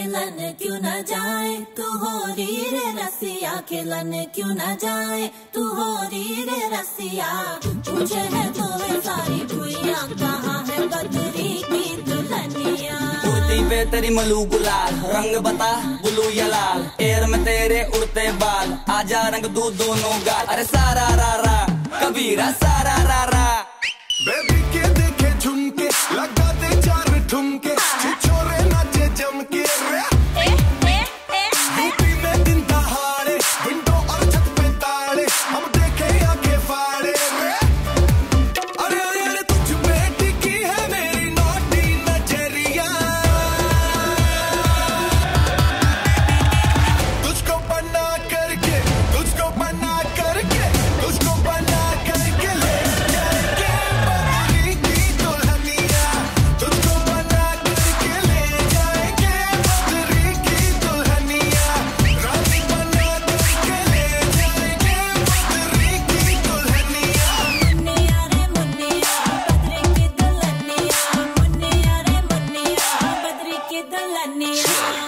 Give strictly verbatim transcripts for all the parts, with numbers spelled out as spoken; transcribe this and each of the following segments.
मिलन क्यों न जाए, तू हो री रे रसिया, खिलन क्यों न जाए, तू हो री रे रसिया। पूछे है तो वे सारी भुइया, कहाँ है बदरी की दुल्हनिया। उड़ती पे तेरी मलू गुलाल, रंग बता ब्लू या लाल, एयर में तेरे उड़ते बाल, आजा रंग दू दोनों गाल। अरे सारा रा रा कबीरा सारा रा रा। बेबी के देखे झुमके, लगा दे चार ठुमके, छोरे नाचे जम के रे। यूपी में दिन दहाड़े, विंडो और छत पे ताड़े, हम देखे आंखें फाड़े रे। अरे अरे अरे तुझ पे टिकी है मेरी नोटी नजरिया, तुझको बना करके, तुझको बना करके, तुझको बना करके ले जाएंगे बदरी की दुल्हनिया, तुझको बना करके ले जाएंगे बदरी की दुल्हनिया, रानी बना करके ले जाएंगे बदरी की दुल्हनिया। मुन्निया रे मुन्निया, बदरी की दुल्हनिया, मुन्निया रे मुन्निया, बदरी की दुल्हनिया।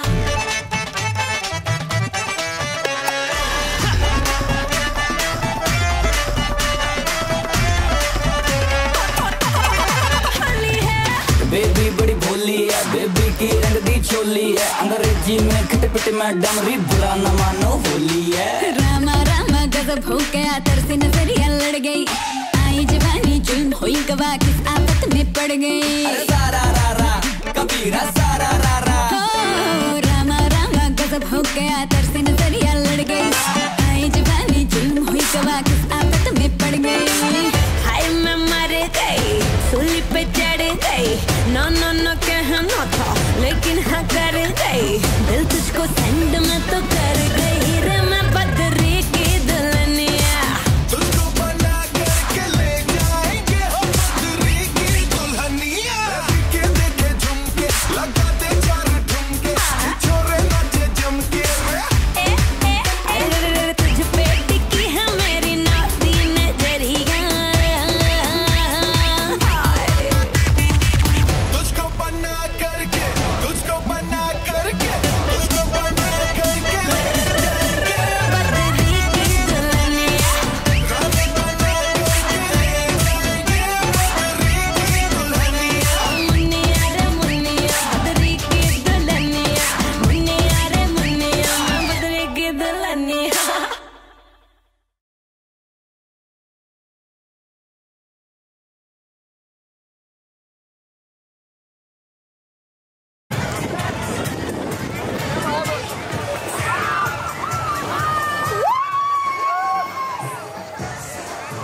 बेबी बड़ी भोली है, बेबी की रंग दी चोली है, अंग्रेजी में खट पिट मैडम री बुरा न मानो होली है। रामा रामा गजब हो गया, तरसे नजरिया लड़ गई, आई जवानी जुल्म हुई गवा, किस आफत में पड़ गई। अरे सारा रा रा कबीरा सारा रा रा। ओ रामा रामा गजब हो गया, तरसे नजरिया लड़ गई, आई जवानी जुल्म हुई गवा, किस आफत में पड़ गई। हाय मैं मर गई, सूली पे चढ़ गई, नो नो नो कहना था लेकिन हाँ कर गई, दिल तुझको